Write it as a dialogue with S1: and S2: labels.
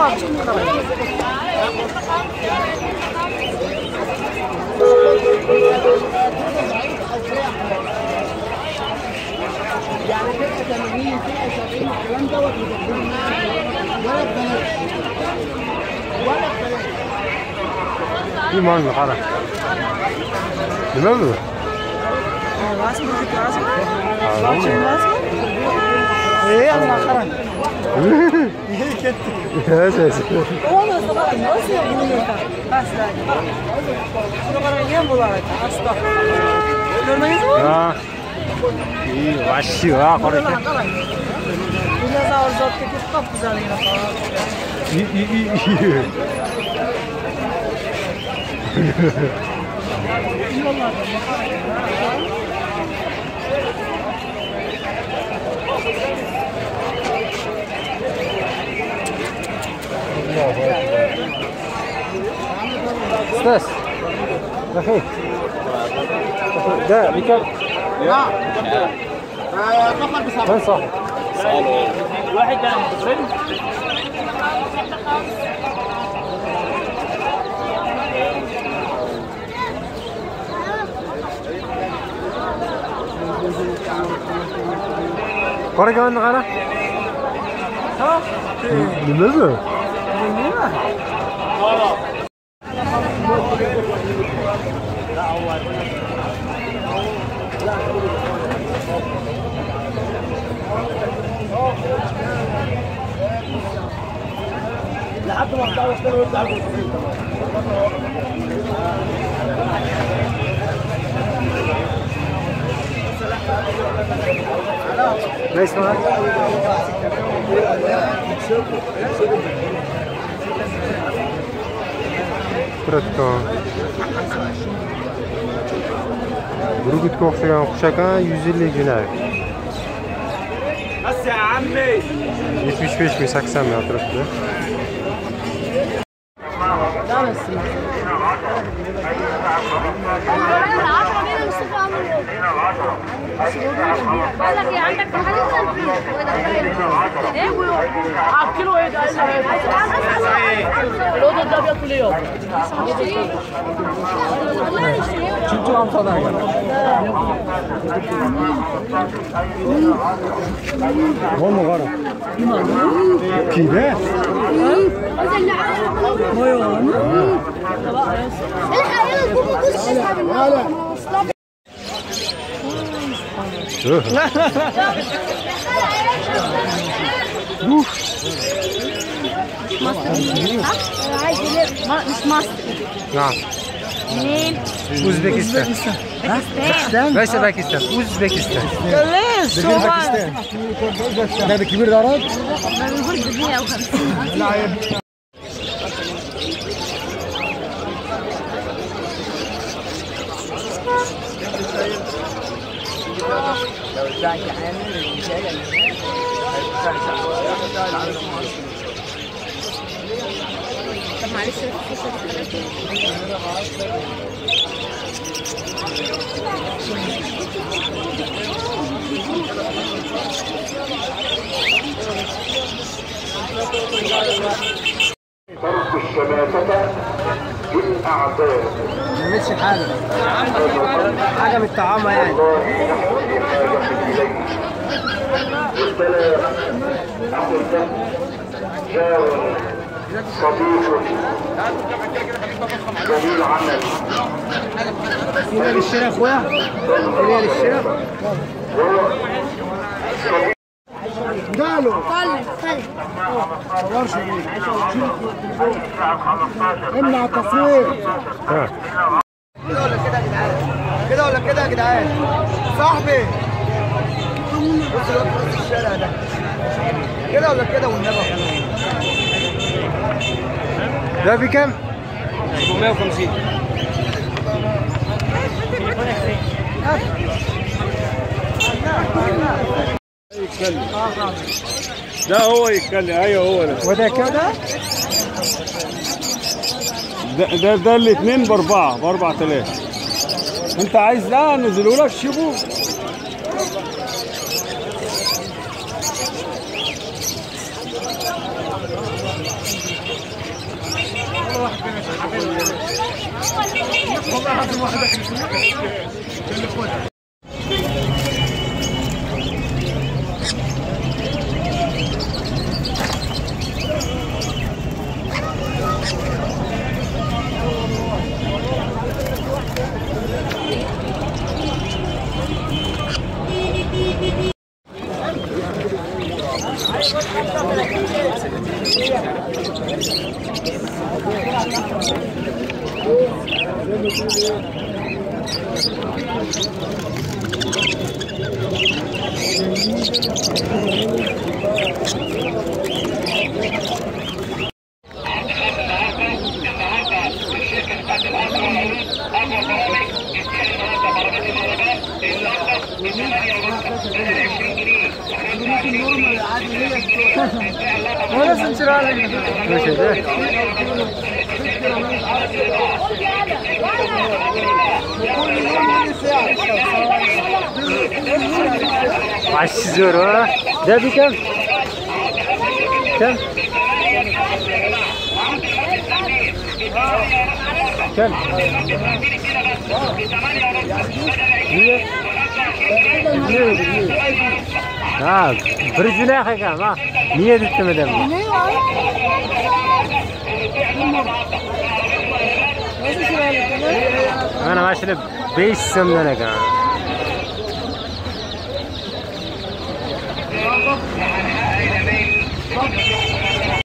S1: يعني فئة 80 فئة 70 الكلام دوت ولا ببلاش ولا ببلاش.
S2: في مانجا حرام. لماذا؟
S1: لازم لازم ايه انا حرام. ايه كده
S2: يا اساس
S1: والله صراحة بس يقولون بس لا شنو غير بولات اصلا
S2: اه ايه وحشي قريت
S1: إذا صار زود كيف تقفز علينا
S2: استاذ دقيق ده بكم؟
S1: لا فقط بسبب
S2: وين صاحب؟
S3: واحد كان مصري
S2: قري كمان غانا؟
S1: ها؟
S2: لماذا؟
S1: لحد ما اختار وصلنا ويطلع
S2: ليش معك؟ كرتكم بروقتكم خشكا خشكا يوزل لي جناح
S3: بس يا عمي
S2: 75 mi 80 mi atrofda.
S4: بقول لك ايه عندك محل ايه
S1: كيلو ايه ده الواد ده بياكل ايه يابا شفتوا عم طالع
S2: هون غرق كده
S4: عايز مش مصر.
S2: نعم.
S4: منين؟
S2: اوزبكستان.
S4: باكستان.
S2: ليس باكستان، اوزبكستان.
S1: ليش؟ شو
S2: باكستان. ده كبير ده راد؟
S4: ده البرج 150.
S2: لا
S1: لو ادعك عامل الرجاله
S4: طب معلش
S5: ترك الشماتة بالأعداء.
S1: ما عملتش حاجه من الطعام يعني.
S5: بالسلام أخو الدم جار صديق جميل عمل.
S1: هنا للشراء اخويا هنا للشراء قالوا صورش امنع التصوير كده ولا كده يا جدعان صاحبي بص الواد في الشارع ده كده ولا كده والنبي
S2: ده بكم؟
S3: 450. يتكلم ده هو يتكلم. ايوه هو ده.
S2: وده كده؟
S3: ده الاثنين باربعه ب 4000. انت عايز ده انزله لك شيبه.
S2: €10 ده بكم؟ كم؟ كم؟ 100 برجنا يا أخي ما 100 تتمدم أنا ما أشرب بيش سمنة كمان